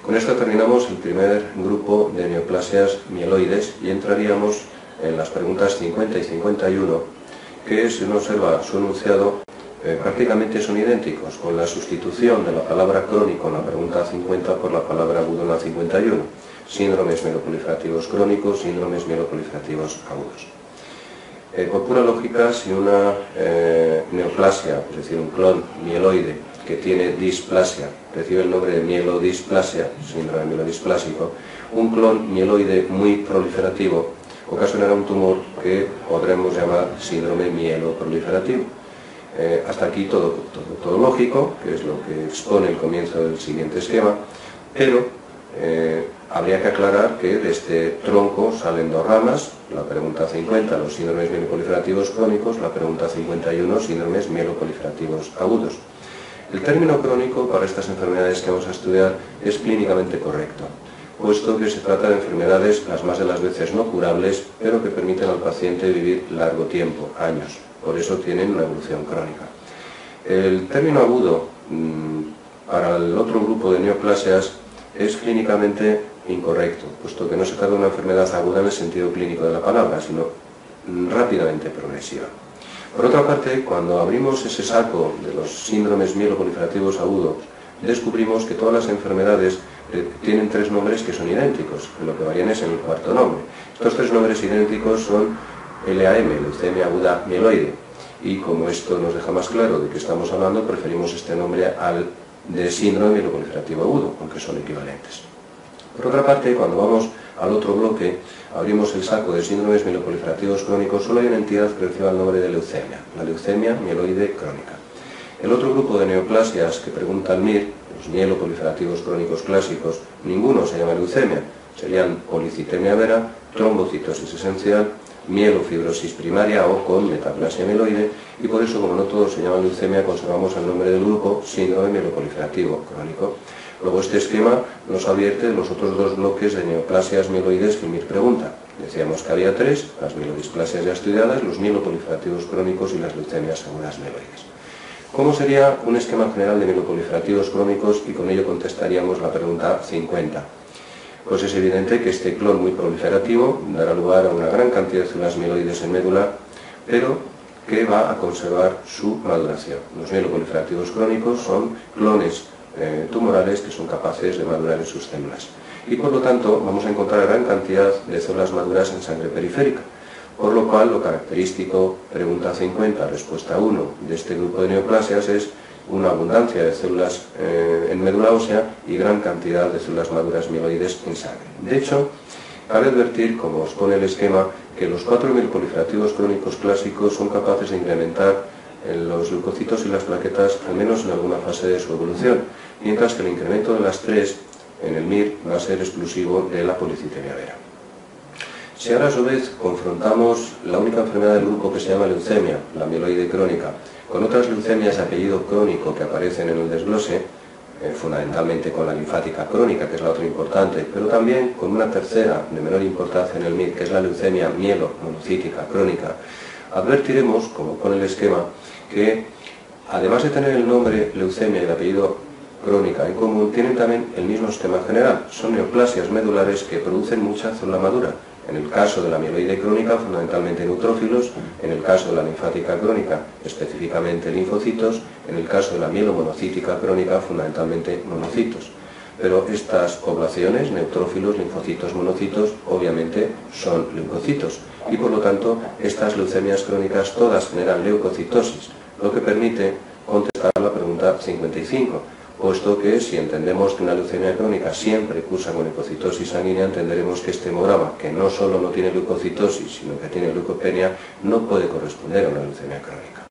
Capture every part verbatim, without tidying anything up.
Con esto terminamos el primer grupo de neoplasias mieloides y entraríamos en las preguntas cincuenta y cincuenta y uno, que si uno observa su enunciado, eh, prácticamente son idénticos, con la sustitución de la palabra crónico en la pregunta cincuenta por la palabra agudo en la cincuenta y uno. Síndromes mieloproliferativos crónicos, síndromes mieloproliferativos agudos. Eh, por pura lógica, si una eh, neoplasia, es decir, un clon mieloide que tiene displasia, recibe el nombre de mielodisplasia, síndrome mielodisplásico, un clon mieloide muy proliferativo ocasionará un tumor que podremos llamar síndrome mieloproliferativo. Eh, hasta aquí todo, todo, todo lógico, que es lo que expone el comienzo del siguiente esquema, pero eh, habría que aclarar que de este tronco salen dos ramas, la pregunta cincuenta, los síndromes mieloproliferativos crónicos, la pregunta cincuenta y uno, síndromes mieloproliferativos agudos. El término crónico para estas enfermedades que vamos a estudiar es clínicamente correcto, puesto que se trata de enfermedades las más de las veces no curables, pero que permiten al paciente vivir largo tiempo, años. Por eso tienen una evolución crónica. El término agudo mmm, para el otro grupo de neoplasias es clínicamente incorrecto, puesto que no se trata de una enfermedad aguda en el sentido clínico de la palabra, sino rápidamente progresiva. Por otra parte, cuando abrimos ese saco de los síndromes mieloproliferativos agudos, descubrimos que todas las enfermedades tienen tres nombres que son idénticos, lo que varían es en el cuarto nombre. Estos tres nombres idénticos son L A M, leucemia aguda mieloide, y como esto nos deja más claro de qué estamos hablando, preferimos este nombre al de síndrome mieloproliferativo agudo, aunque son equivalentes. Por otra parte, cuando vamos al otro bloque, abrimos el saco de síndromes mieloproliferativos crónicos, solo hay una entidad que reciba el nombre de leucemia, la leucemia mieloide crónica. El otro grupo de neoplasias que pregunta el M I R, los mieloproliferativos crónicos clásicos, ninguno se llama leucemia, serían policitemia vera, trombocitosis esencial, mielofibrosis primaria o con metaplasia mieloide, y por eso, como no todos se llaman leucemia, conservamos el nombre del grupo síndrome mieloproliferativo crónico. Luego este esquema nos advierte de los otros dos bloques de neoplasias mieloides que el M I R pregunta. Decíamos que había tres, las mielodisplasias ya estudiadas, los mieloproliferativos crónicos y las leucemias agudas mieloides. ¿Cómo sería un esquema general de mieloproliferativos crónicos? Y con ello contestaríamos la pregunta cincuenta. Pues es evidente que este clon muy proliferativo dará lugar a una gran cantidad de células mieloides en médula, pero que va a conservar su maduración. Los mieloproliferativos crónicos son clones eh, tumorales que son capaces de madurar en sus células. Y por lo tanto vamos a encontrar gran cantidad de células maduras en sangre periférica. Por lo cual, lo característico, pregunta cincuenta, respuesta uno, de este grupo de neoplasias es una abundancia de células eh, en médula ósea y gran cantidad de células maduras mieloides en sangre. De hecho, cabe advertir, como os pone el esquema, que los cuatro mieloproliferativos crónicos clásicos son capaces de incrementar en los leucocitos y las plaquetas, al menos en alguna fase de su evolución, mientras que el incremento de las tres en el M I R va a ser exclusivo de la policitemia vera. Si ahora a su vez confrontamos la única enfermedad del grupo que se llama leucemia, la mieloide crónica, con otras leucemias de apellido crónico que aparecen en el desglose, eh, fundamentalmente con la linfática crónica, que es la otra importante, pero también con una tercera de menor importancia en el M I R, que es la leucemia mielomonocítica crónica, advertiremos, como pone el esquema, que además de tener el nombre leucemia y el apellido crónica en común, tienen también el mismo esquema general. Son neoplasias medulares que producen mucha célula madura. En el caso de la mieloide crónica, fundamentalmente neutrófilos; en el caso de la linfática crónica, específicamente linfocitos; en el caso de la mielomonocítica crónica, fundamentalmente monocitos. Pero estas poblaciones, neutrófilos, linfocitos, monocitos, obviamente son leucocitos, y por lo tanto estas leucemias crónicas todas generan leucocitosis, lo que permite contestar la pregunta cincuenta y cinco. Puesto que si entendemos que una leucemia crónica siempre cursa con leucocitosis sanguínea, entenderemos que este hemograma, que no solo no tiene leucocitosis, sino que tiene leucopenia, no puede corresponder a una leucemia crónica.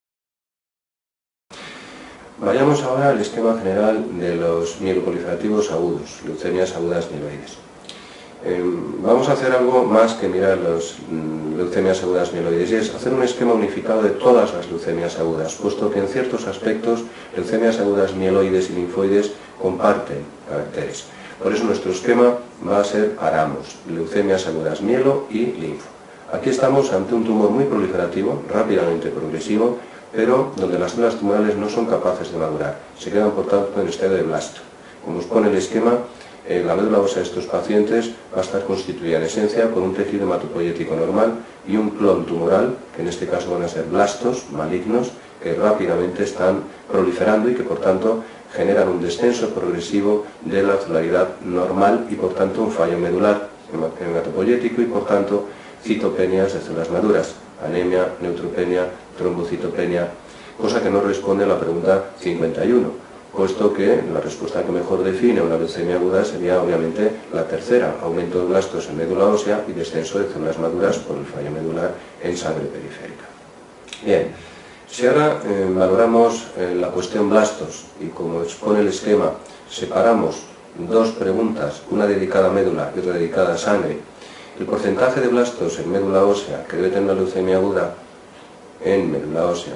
Vayamos ahora al esquema general de los mieloproliferativos agudos, leucemias agudas mieloides. Eh, vamos a hacer algo más que mirar las mm, leucemias agudas mieloides, y es hacer un esquema unificado de todas las leucemias agudas, puesto que en ciertos aspectos leucemias agudas mieloides y linfoides comparten caracteres. Por eso nuestro esquema va a ser paramos, leucemias agudas mielo y linfo. Aquí estamos ante un tumor muy proliferativo, rápidamente progresivo, pero donde las células tumorales no son capaces de madurar, se quedan por tanto en estado de blasto. Como os pone el esquema, eh, la médula ósea de estos pacientes va a estar constituida en esencia por un tejido hematopoyético normal y un clon tumoral, que en este caso van a ser blastos malignos, que rápidamente están proliferando y que por tanto generan un descenso progresivo de la celularidad normal y por tanto un fallo medular hematopoyético y por tanto citopenias de células maduras, anemia, neutropenia, trombocitopenia, cosa que no responde a la pregunta cincuenta y uno, puesto que la respuesta que mejor define una leucemia aguda sería obviamente la tercera, aumento de blastos en médula ósea y descenso de células maduras por el fallo medular en sangre periférica. Bien, si ahora eh, valoramos eh, la cuestión blastos y como expone el esquema, separamos dos preguntas, una dedicada a médula y otra dedicada a sangre, el porcentaje de blastos en médula ósea que debe tener una leucemia aguda en médula ósea,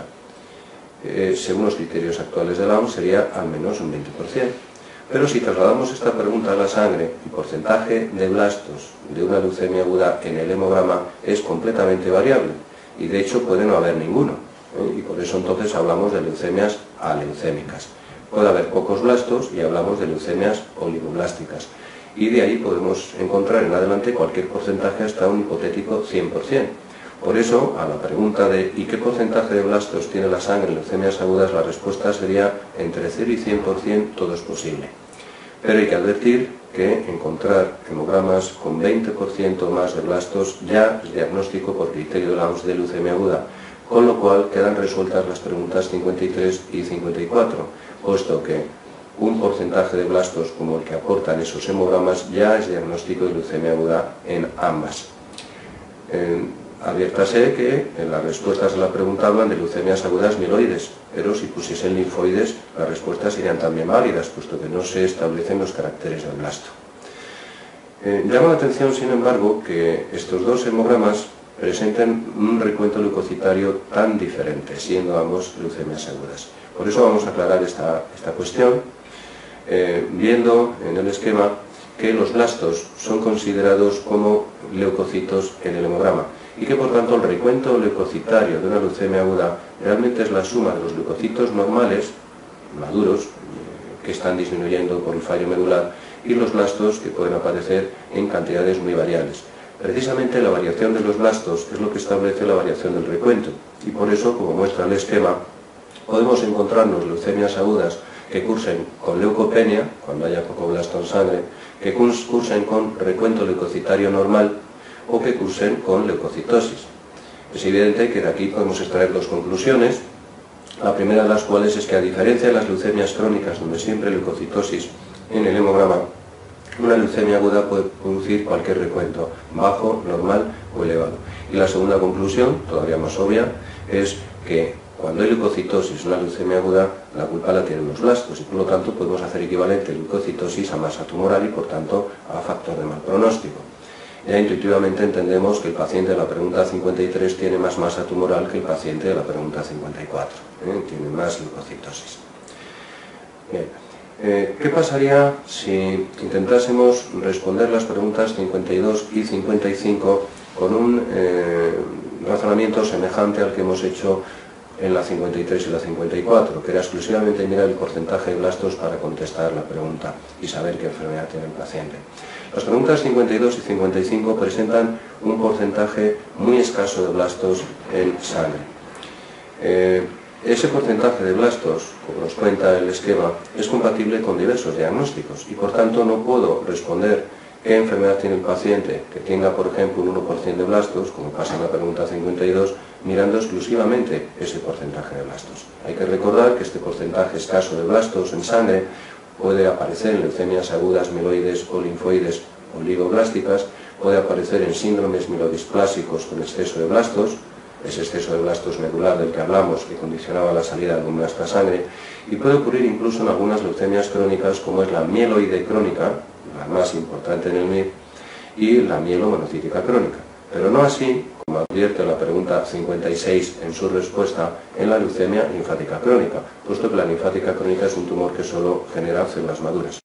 eh, según los criterios actuales de la O M S, sería al menos un veinte por ciento. Pero si trasladamos esta pregunta a la sangre, el porcentaje de blastos de una leucemia aguda en el hemograma es completamente variable y de hecho puede no haber ninguno, ¿eh? Y por eso entonces hablamos de leucemias aleucémicas. Puede haber pocos blastos y hablamos de leucemias oligoblásticas. Y de ahí podemos encontrar en adelante cualquier porcentaje hasta un hipotético cien por ciento. Por eso, a la pregunta de ¿y qué porcentaje de blastos tiene la sangre en leucemias agudas?, la respuesta sería entre cero y cien por ciento, todo es posible. Pero hay que advertir que encontrar hemogramas con veinte por ciento más de blastos ya es diagnóstico por criterio de la O M S de leucemia aguda, con lo cual quedan resueltas las preguntas cincuenta y tres y cincuenta y cuatro, puesto que un porcentaje de blastos como el que aportan esos hemogramas ya es diagnóstico de leucemia aguda en ambas. Eh, adviértase que en las respuestas a la pregunta hablan de leucemias agudas mieloides, pero si pusiesen linfoides las respuestas serían también válidas, puesto que no se establecen los caracteres del blasto. Eh, llama la atención, sin embargo, que estos dos hemogramas presenten un recuento leucocitario tan diferente, siendo ambos leucemias agudas. Por eso vamos a aclarar esta, esta cuestión. Eh, viendo en el esquema que los blastos son considerados como leucocitos en el hemograma y que por tanto el recuento leucocitario de una leucemia aguda realmente es la suma de los leucocitos normales, maduros, eh, que están disminuyendo por el fallo medular, y los blastos que pueden aparecer en cantidades muy variables. Precisamente la variación de los blastos es lo que establece la variación del recuento y por eso, como muestra el esquema, podemos encontrarnos leucemias agudas que cursen con leucopenia, cuando haya poco blasto en sangre, que cursen con recuento leucocitario normal o que cursen con leucocitosis. Es evidente que de aquí podemos extraer dos conclusiones, la primera de las cuales es que a diferencia de las leucemias crónicas, donde siempre hay leucocitosis en el hemograma, una leucemia aguda puede producir cualquier recuento, bajo, normal o elevado. Y la segunda conclusión, todavía más obvia, es que cuando hay leucocitosis, una leucemia aguda, la culpa la tienen los blastos y por lo tanto podemos hacer equivalente leucocitosis a masa tumoral y por tanto a factor de mal pronóstico. Ya intuitivamente entendemos que el paciente de la pregunta cincuenta y tres tiene más masa tumoral que el paciente de la pregunta cincuenta y cuatro, ¿eh? Tiene más leucocitosis. Bien. Eh, ¿Qué pasaría si intentásemos responder las preguntas cincuenta y dos y cincuenta y cinco con un eh, razonamiento semejante al que hemos hecho en la cincuenta y tres y la cincuenta y cuatro, que era exclusivamente mirar el porcentaje de blastos para contestar la pregunta y saber qué enfermedad tiene el paciente? Las preguntas cincuenta y dos y cincuenta y cinco presentan un porcentaje muy escaso de blastos en sangre. Eh, ese porcentaje de blastos, como nos cuenta el esquema, es compatible con diversos diagnósticos y por tanto no puedo responder qué enfermedad tiene el paciente que tenga, por ejemplo, un uno por ciento de blastos, como pasa en la pregunta cincuenta y dos, mirando exclusivamente ese porcentaje de blastos. Hay que recordar que este porcentaje escaso de blastos en sangre puede aparecer en leucemias agudas mieloides o linfoides oligoblásticas, puede aparecer en síndromes mielodisplásicos con exceso de blastos, ese exceso de blastos medular del que hablamos que condicionaba la salida de algún blasto a sangre, y puede ocurrir incluso en algunas leucemias crónicas como es la mieloide crónica, la más importante en el M I R, y la mielomonocítica crónica, pero no así, como advierte la pregunta cincuenta y seis en su respuesta, en la leucemia linfática crónica, puesto que la linfática crónica es un tumor que solo genera células maduras.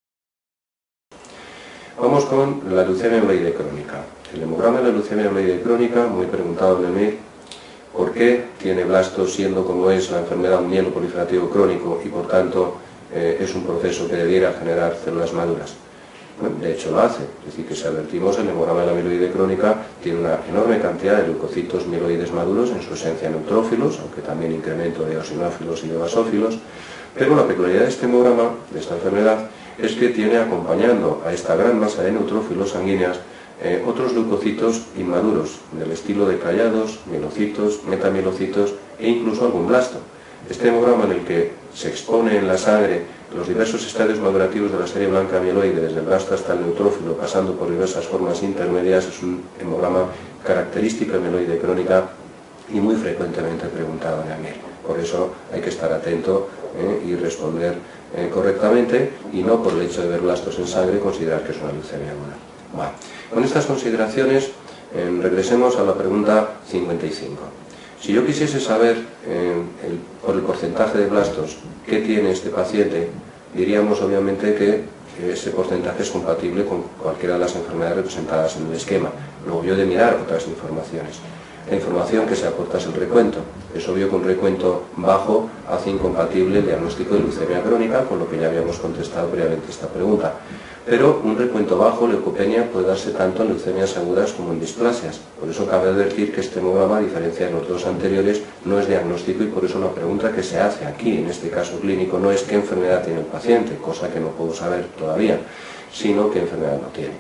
Vamos con la leucemia mieloide crónica. El hemograma de la leucemia mieloide crónica, muy preguntado en el M I R, ¿por qué tiene blastos siendo como es la enfermedad un mieloproliferativo crónico y por tanto eh, es un proceso que debiera generar células maduras? Bueno, de hecho lo hace, es decir, que si advertimos, el hemograma de la mieloide crónica tiene una enorme cantidad de leucocitos mieloides maduros, en su esencia neutrófilos, aunque también incremento de eosinófilos y de basófilos, pero la peculiaridad de este hemograma, de esta enfermedad, es que tiene acompañando a esta gran masa de neutrófilos sanguíneas eh, otros leucocitos inmaduros, del estilo de callados, mielocitos, metamielocitos e incluso algún blasto. Este hemograma, en el que se expone en la sangre los diversos estadios madurativos de la serie blanca mieloide, desde el blasto hasta el neutrófilo, pasando por diversas formas intermedias, es un hemograma característico de mieloide crónica y muy frecuentemente preguntado en AMIR. Por eso hay que estar atento eh, y responder eh, correctamente, y no por el hecho de ver blastos en sangre considerar que es una leucemia aguda. Bueno, con estas consideraciones eh, regresemos a la pregunta cincuenta y cinco. Si yo quisiese saber eh, el, por el porcentaje de blastos que tiene este paciente, diríamos obviamente que ese porcentaje es compatible con cualquiera de las enfermedades representadas en el esquema. Luego yo he de mirar otras informaciones. La información que se aporta es el recuento. Es obvio que un recuento bajo hace incompatible el diagnóstico de leucemia crónica, con lo que ya habíamos contestado previamente esta pregunta. Pero un recuento bajo, leucopenia, puede darse tanto en leucemias agudas como en displasias. Por eso cabe advertir que este hemograma, a diferencia de los dos anteriores, no es diagnóstico, y por eso la pregunta que se hace aquí, en este caso clínico, no es qué enfermedad tiene el paciente, cosa que no puedo saber todavía, sino qué enfermedad no tiene.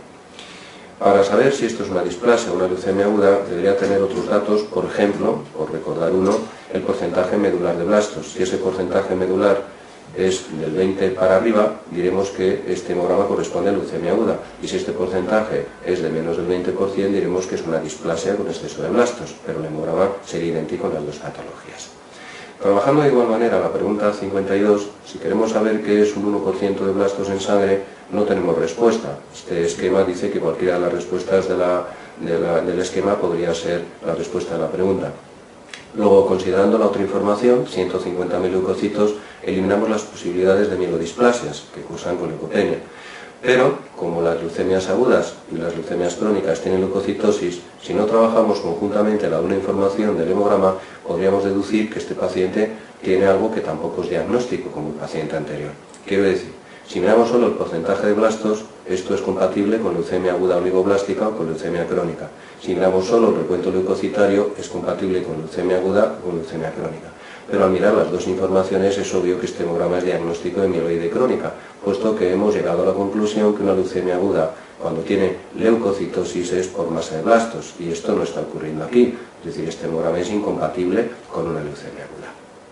Para saber si esto es una displasia o una leucemia aguda, debería tener otros datos, por ejemplo, por recordar uno, el porcentaje medular de blastos. Si ese porcentaje medular es del veinte para arriba, diremos que este hemograma corresponde a leucemia aguda, y si este porcentaje es de menos del veinte por ciento, diremos que es una displasia con exceso de blastos, pero el hemograma sería idéntico en las dos patologías. Trabajando de igual manera la pregunta cincuenta y dos, si queremos saber qué es un uno por ciento de blastos en sangre, no tenemos respuesta. Este esquema dice que cualquiera de las respuestas de la, de la, del esquema podría ser la respuesta de la pregunta. Luego, considerando la otra información, ciento cincuenta mil leucocitos, eliminamos las posibilidades de mielodisplasias que cursan con leucopenia. Pero, como las leucemias agudas y las leucemias crónicas tienen leucocitosis, si no trabajamos conjuntamente la una información del hemograma, podríamos deducir que este paciente tiene algo que tampoco es diagnóstico como el paciente anterior. Quiero decir, si miramos solo el porcentaje de blastos, esto es compatible con leucemia aguda oligoblástica o con leucemia crónica. Si miramos solo el recuento leucocitario, es compatible con leucemia aguda o con leucemia crónica. Pero al mirar las dos informaciones es obvio que este hemograma es diagnóstico de mieloide crónica, puesto que hemos llegado a la conclusión que una leucemia aguda, cuando tiene leucocitosis, es por masa de blastos, y esto no está ocurriendo aquí. Es decir, este hemograma es incompatible con una leucemia aguda.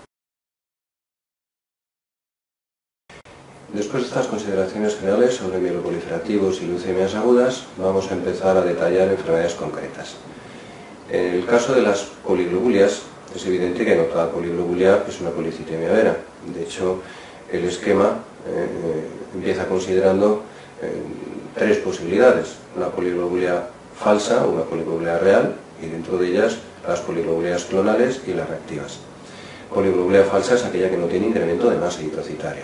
Después de estas consideraciones generales sobre mieloproliferativos y leucemias agudas, vamos a empezar a detallar enfermedades concretas. En el caso de las poliglobulias, es evidente que no toda poliglobulia es una policitemia vera. De hecho, el esquema eh, empieza considerando eh, tres posibilidades: una poliglobulia falsa, una poliglobulia real, y dentro de ellas las poliglobulias clonales y las reactivas. Poliglobulia falsa es aquella que no tiene incremento de masa eritrocitaria.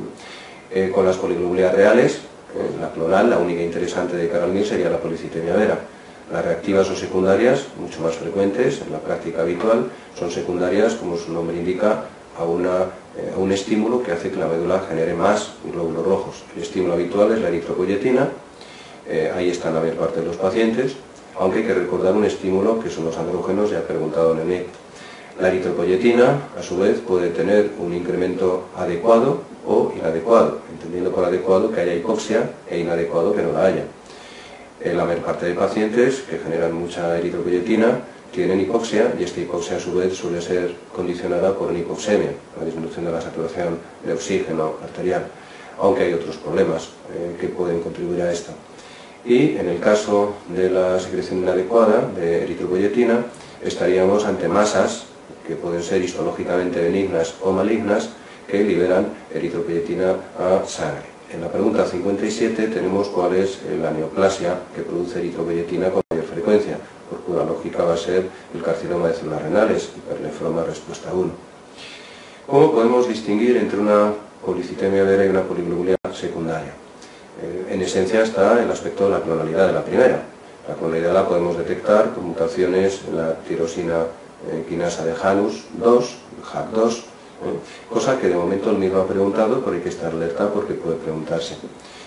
Eh, con las poliglobulias reales, eh, la clonal, la única interesante de cara al MIR, sería la policitemia vera. Las reactivas o secundarias, mucho más frecuentes en la práctica habitual, son secundarias, como su nombre indica, a, una, eh, a un estímulo que hace que la médula genere más glóbulos rojos. El estímulo habitual es la eritropoyetina, eh, ahí está la mayor parte de los pacientes, aunque hay que recordar un estímulo que son los andrógenos, ya preguntado en el M I C. La eritropoyetina, a su vez, puede tener un incremento adecuado o inadecuado, entendiendo por adecuado que haya hipoxia e inadecuado que no la haya. La mayor parte de pacientes que generan mucha eritropoyetina tienen hipoxia, y esta hipoxia a su vez suele ser condicionada por una hipoxemia, la disminución de la saturación de oxígeno arterial, aunque hay otros problemas eh, que pueden contribuir a esto. Y en el caso de la secreción inadecuada de eritropoyetina, estaríamos ante masas que pueden ser histológicamente benignas o malignas que liberan eritropoyetina a sangre. En la pregunta cincuenta y siete tenemos cuál es la neoplasia que produce eritropoyetina con mayor frecuencia. Por pura lógica va a ser el carcinoma de células renales, hipernefroma respuesta uno. ¿Cómo podemos distinguir entre una policitemia vera y una poliglobulia secundaria? Eh, en esencia está el aspecto de la clonalidad de la primera. La clonalidad la podemos detectar con mutaciones en la tirosina eh, quinasa de Janus dos, H A C dos, cosa que de momento el M I R no ha preguntado, pero hay que estar alerta porque puede preguntarse.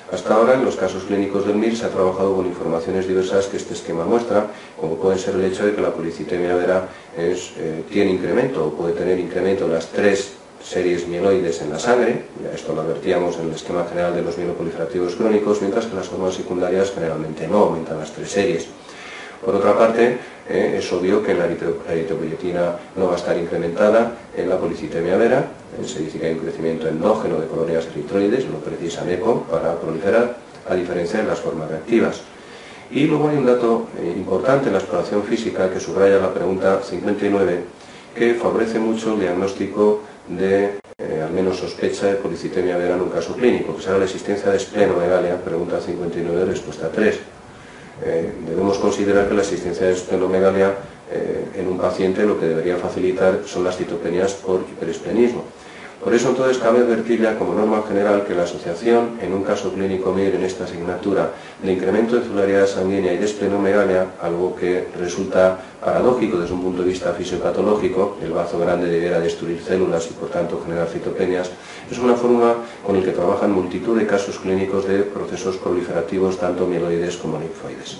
Hasta ahora, en los casos clínicos del M I R se ha trabajado con informaciones diversas que este esquema muestra, como puede ser el hecho de que la policitemia vera es, eh, tiene incremento o puede tener incremento en las tres series mieloides en la sangre, ya esto lo advertíamos en el esquema general de los mieloproliferativos crónicos, mientras que las formas secundarias generalmente no aumentan las tres series. Por otra parte, eh, es obvio que la eritropoyetina no va a estar incrementada en la policitemia vera. Eh, se dice que hay un crecimiento endógeno de colonias eritroides, no precisan EPO para proliferar, a diferencia de las formas reactivas. Y luego hay un dato eh, importante en la exploración física que subraya la pregunta cincuenta y nueve, que favorece mucho el diagnóstico de, eh, al menos sospecha de policitemia vera en un caso clínico, que será la existencia de esplenomegalia, pregunta cincuenta y nueve, respuesta tres. Eh, debemos considerar que la existencia de esplenomegalia eh, en un paciente lo que debería facilitar son las citopenias por hiperesplenismo. Por eso entonces cabe advertir ya como norma general que la asociación en un caso clínico M I R en esta asignatura de incremento de celularidad sanguínea y de esplenomegalia, algo que resulta paradójico desde un punto de vista fisiopatológico, el bazo grande debiera destruir células y por tanto generar citopenias, es una fórmula con la que trabajan multitud de casos clínicos de procesos proliferativos tanto mieloides como linfoides.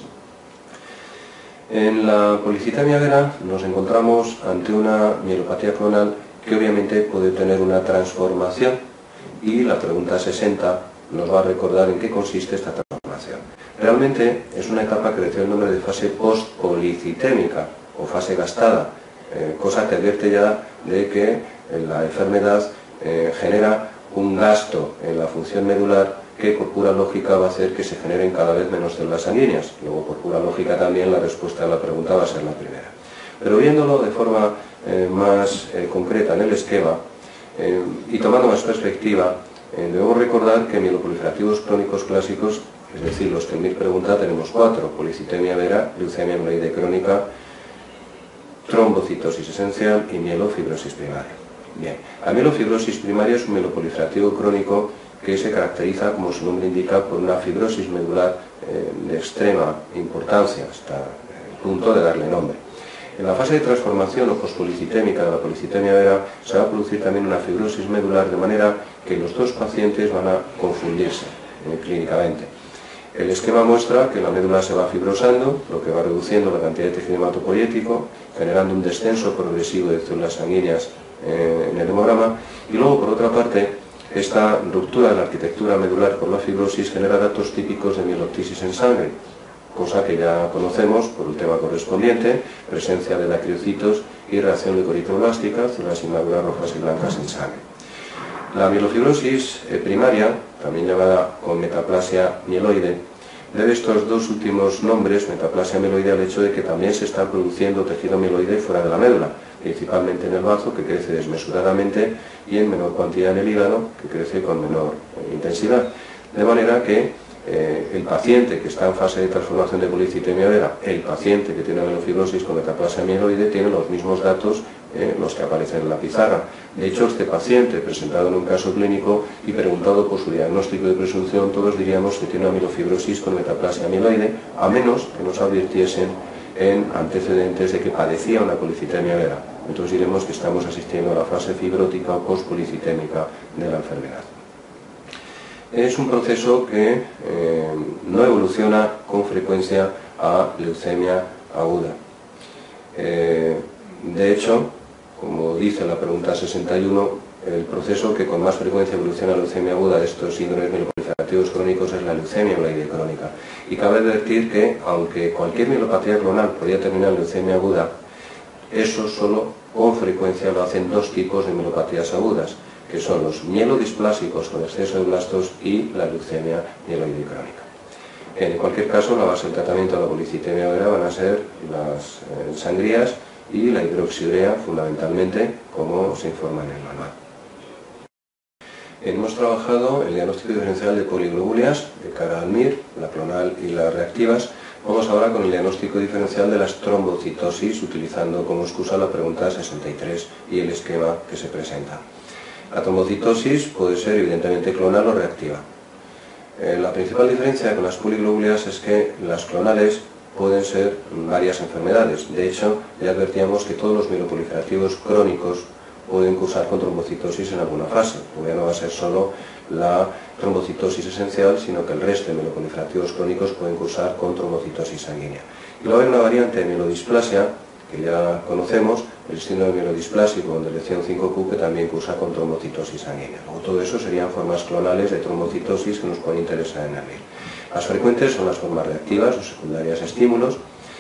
En la policitemia vera nos encontramos ante una mielopatía clonal que obviamente puede tener una transformación y la pregunta sesenta nos va a recordar en qué consiste esta transformación. Realmente es una etapa que recibe el nombre de fase postpolicitémica o fase gastada, eh, cosa que advierte ya de que la enfermedad eh, genera un gasto en la función medular que por pura lógica va a hacer que se generen cada vez menos células sanguíneas. Luego por pura lógica también la respuesta a la pregunta va a ser la primera. Pero viéndolo de forma eh, más eh, concreta en el esquema eh, y tomando más perspectiva, eh, debemos recordar que en mieloproliferativos crónicos clásicos, es decir, los que en M I R pregunta, tenemos cuatro: policitemia vera, leucemia mieloide crónica, trombocitosis esencial y mielofibrosis primaria. Bien, la mielofibrosis primaria es un mieloproliferativo crónico que se caracteriza, como su nombre indica, por una fibrosis medular eh, de extrema importancia, hasta el punto de darle nombre. En la fase de transformación o pospolicitémica de la policitemia vera se va a producir también una fibrosis medular, de manera que los dos pacientes van a confundirse eh, clínicamente. El esquema muestra que la médula se va fibrosando, lo que va reduciendo la cantidad de tejido hematopoyético, generando un descenso progresivo de células sanguíneas eh, en el hemograma, y luego, por otra parte, esta ruptura de la arquitectura medular por la fibrosis genera datos típicos de mieloptisis en sangre, cosa que ya conocemos por el tema correspondiente, presencia de dacriocitos y reacción leucoritroblástica, células inmaduras rojas y blancas en sangre. La mielofibrosis eh, primaria, también llamada con metaplasia mieloide, debe estos dos últimos nombres, metaplasia mieloide, al hecho de que también se está produciendo tejido mieloide fuera de la médula, principalmente en el bazo, que crece desmesuradamente, y en menor cantidad en el hígado, que crece con menor eh, intensidad. De manera que Eh, el paciente que está en fase de transformación de policitemia vera, el paciente que tiene mielofibrosis con metaplasia mieloide, tiene los mismos datos eh, los que aparecen en la pizarra. De hecho, este paciente presentado en un caso clínico y preguntado por su diagnóstico de presunción, todos diríamos que tiene una mielofibrosis con metaplasia mieloide, a menos que nos advirtiesen en antecedentes de que padecía una policitemia vera. Entonces diremos que estamos asistiendo a la fase fibrótica o postpolicitémica de la enfermedad. Es un proceso que eh, no evoluciona con frecuencia a leucemia aguda. Eh, de hecho, como dice la pregunta sesenta y uno, el proceso que con más frecuencia evoluciona a leucemia aguda de estos síndromes mieloproliferativos crónicos es la leucemia mieloide crónica. Y cabe advertir que, aunque cualquier mielopatía clonal podría terminar en leucemia aguda, eso solo con frecuencia lo hacen dos tipos de mielopatías agudas, que son los mielodisplásicos con exceso de blastos y la leucemia mieloide crónica. En cualquier caso, la base del tratamiento de la policitemia vera van a ser las eh, sangrías y la hidroxiurea, fundamentalmente, como se informa en el manual. Hemos trabajado el diagnóstico diferencial de poliglobulias de cara al M I R, la clonal y las reactivas. Vamos ahora con el diagnóstico diferencial de las trombocitosis, utilizando como excusa la pregunta sesenta y tres y el esquema que se presenta. La trombocitosis puede ser evidentemente clonal o reactiva. Eh, la principal diferencia con las poliglobulias es que las clonales pueden ser varias enfermedades. De hecho, ya advertíamos que todos los mieloproliferativos crónicos pueden cursar con trombocitosis en alguna fase. Ya no va a ser solo la trombocitosis esencial, sino que el resto de mieloproliferativos crónicos pueden cursar con trombocitosis sanguínea. Y luego hay una variante de mielodisplasia, que ya conocemos, el síndrome mielodisplásico con deleción cinco q, que también cursa con trombocitosis sanguínea. Luego todo eso serían formas clonales de trombocitosis que nos pueden interesar en el M I R. Las frecuentes son las formas reactivas o secundarias a estímulos,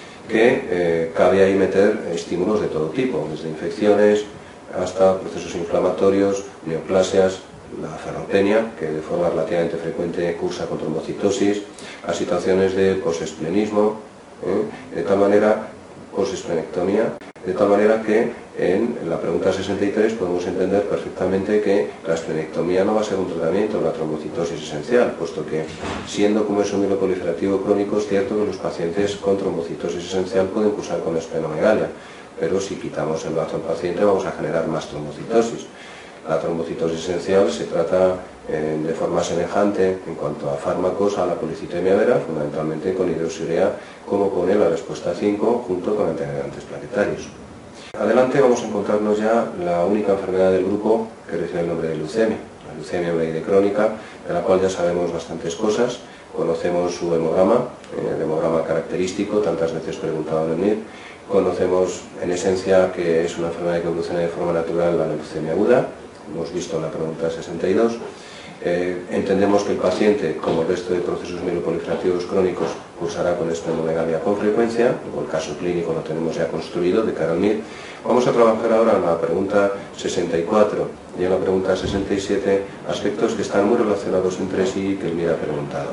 que eh, cabe ahí meter estímulos de todo tipo, desde infecciones hasta procesos inflamatorios, neoplasias, la ferropenia, que de forma relativamente frecuente cursa con trombocitosis, a situaciones de posesplenismo, ¿eh? de tal manera, posesplenectomía, de tal manera que en la pregunta sesenta y tres podemos entender perfectamente que la esplenectomía no va a ser un tratamiento de la trombocitosis esencial, puesto que, siendo como es un mieloproliferativo crónico, es cierto que los pacientes con trombocitosis esencial pueden cursar con esplenomegalia, pero si quitamos el bazo al paciente vamos a generar más trombocitosis. La trombocitosis esencial se trata eh, de forma semejante en cuanto a fármacos a la policitemia vera, fundamentalmente con hidroxiurea, como pone la respuesta cinco, junto con antiagregantes plaquetarios. Adelante vamos a encontrarnos ya la única enfermedad del grupo que recibe el nombre de leucemia, la leucemia mieloide crónica, de la cual ya sabemos bastantes cosas. Conocemos su hemograma, eh, el hemograma característico, tantas veces preguntado en el M I R. Conocemos en esencia que es una enfermedad que evoluciona de forma natural la leucemia aguda, hemos visto en la pregunta sesenta y dos. Eh, entendemos que el paciente, como el resto de procesos mieloproliferativos crónicos, cursará con esplenomegalia con frecuencia, o el caso clínico lo tenemos ya construido de cara al M I R. Vamos a trabajar ahora en la pregunta sesenta y cuatro y en la pregunta sesenta y siete aspectos que están muy relacionados entre sí y que el M I R ha preguntado.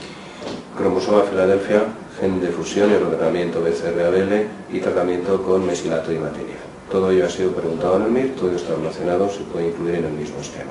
Cromosoma Filadelfia, gen de fusión y ordenamiento B C R A B L y tratamiento con mesilato y imatinib. Todo ello ha sido preguntado en el M I R, todo está relacionado, se puede incluir en el mismo esquema.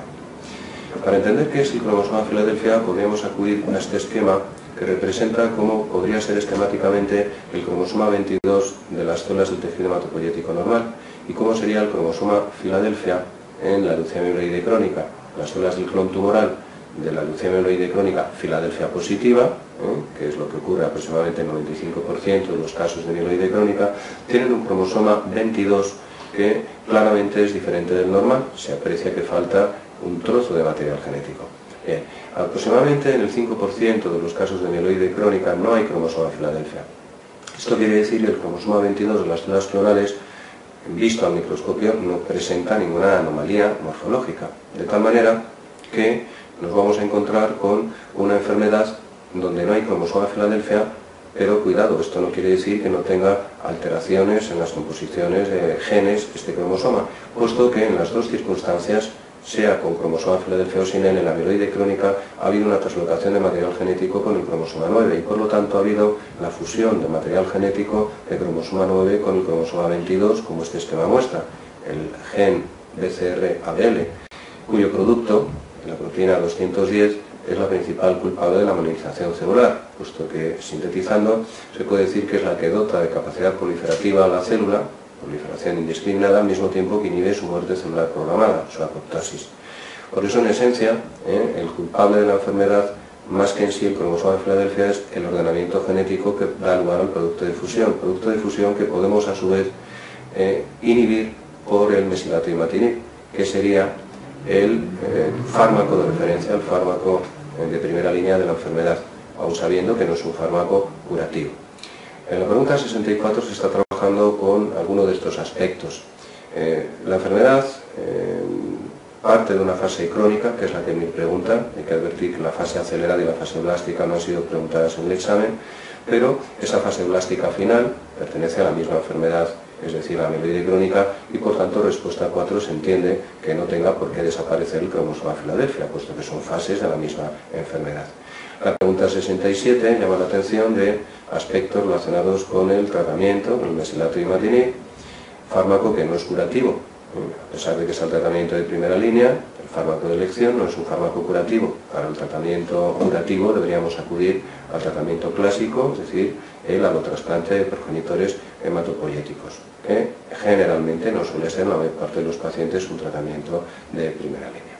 Para entender qué es el cromosoma Filadelfia, podríamos acudir a este esquema que representa cómo podría ser esquemáticamente el cromosoma veintidós de las células del tejido hematopoyético normal y cómo sería el cromosoma Filadelfia en la leucemia mieloide crónica. Las células del clon tumoral de la leucemia mieloide crónica Filadelfia positiva, ¿eh? que es lo que ocurre aproximadamente en el noventa y cinco por ciento de los casos de mieloide crónica, tienen un cromosoma veintidós que claramente es diferente del normal. Se aprecia que falta un trozo de material genético. Bien, aproximadamente en el cinco por ciento de los casos de mieloide crónica no hay cromosoma Filadelfia. Esto quiere decir que el cromosoma veintidós de las células clonales, visto al microscopio, no presenta ninguna anomalía morfológica, de tal manera que nos vamos a encontrar con una enfermedad donde no hay cromosoma Filadelfia, pero cuidado, esto no quiere decir que no tenga alteraciones en las composiciones de genes este cromosoma, puesto que en las dos circunstancias, sea con cromosoma Filadelfia o sin él, en la mieloide crónica ha habido una translocación de material genético con el cromosoma nueve y por lo tanto ha habido la fusión de material genético de cromosoma nueve con el cromosoma veintidós, como este esquema muestra, el gen B C R A B L, cuyo producto, la proteína doscientos diez, es la principal culpable de la mielinización celular, puesto que, sintetizando, se puede decir que es la que dota de capacidad proliferativa a la célula, proliferación indiscriminada, al mismo tiempo que inhibe su muerte celular programada, su apoptosis. Por eso, en esencia, ¿eh? el culpable de la enfermedad, más que en sí el cromosoma de Filadelfia, es el ordenamiento genético que da lugar al producto de fusión, producto de fusión que podemos, a su vez, eh, inhibir por el mesilato imatinib, que sería el eh, fármaco de referencia, el fármaco eh, de primera línea de la enfermedad, aun sabiendo que no es un fármaco curativo. En la pregunta sesenta y cuatro se está trabajando con alguno de estos aspectos. Eh, la enfermedad eh, parte de una fase crónica, que es la que me pregunta. Hay que advertir que la fase acelerada y la fase blástica no han sido preguntadas en el examen, pero esa fase blástica final pertenece a la misma enfermedad, es decir, la mieloide crónica, y por tanto, respuesta cuatro, se entiende que no tenga por qué desaparecer el cromosoma Filadelfia, puesto que son fases de la misma enfermedad. La pregunta sesenta y siete llama la atención de aspectos relacionados con el tratamiento, con el mesilato imatinib, fármaco que no es curativo. A pesar de que es el tratamiento de primera línea, el fármaco de elección no es un fármaco curativo. Para el tratamiento curativo deberíamos acudir al tratamiento clásico, es decir, el allotrasplante de progenitores hematopoyéticos, que generalmente no suele ser en la mayor parte de los pacientes un tratamiento de primera línea.